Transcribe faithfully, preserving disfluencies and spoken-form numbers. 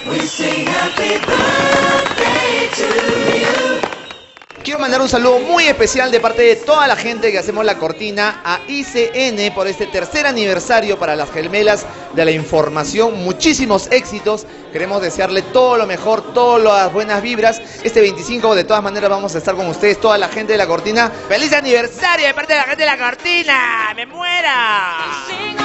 Quiero mandar un saludo muy especial de parte de toda la gente que hacemos la cortina a I C N por este tercer aniversario para las gemelas de la información. Muchísimos éxitos. Queremos desearle todo lo mejor, todas las buenas vibras. Este veinticinco de todas maneras vamos a estar con ustedes, toda la gente de la cortina. ¡Feliz aniversario de parte de la gente de la cortina! ¡Me muera!